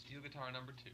steel guitar number 2.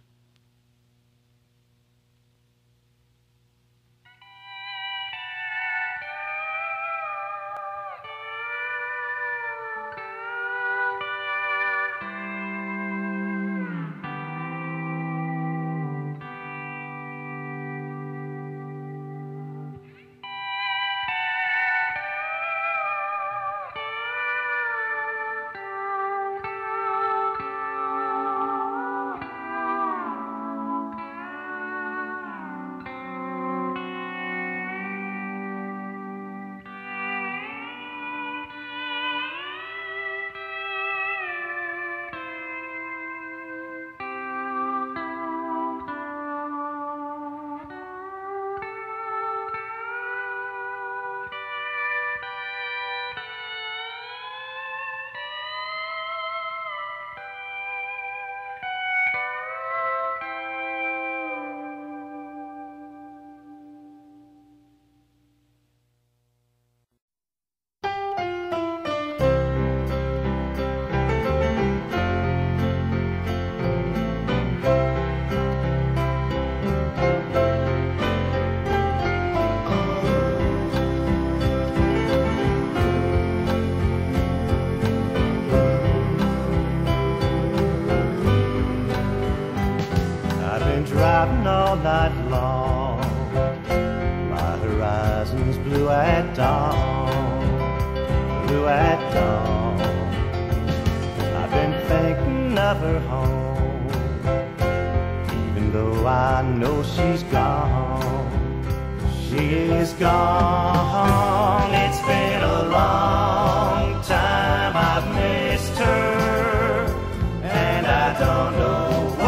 Driving all night long, my horizon's blue at dawn, blue at dawn. I've been thinking of her home, even though I know she's gone. She is gone. It's been a long time I've missed her, and I don't know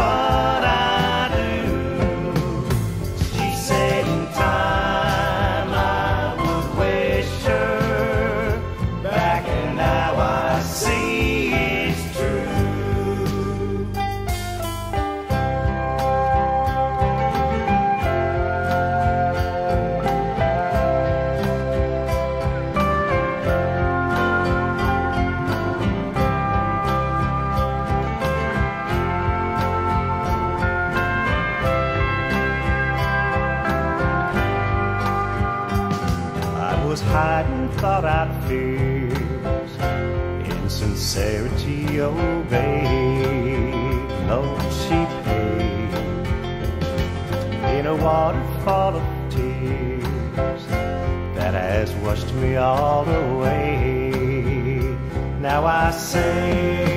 hiding, thought I'd fears, insincerity obeyed, Lord, she paid in a waterfall of tears that has washed me all away. Now I say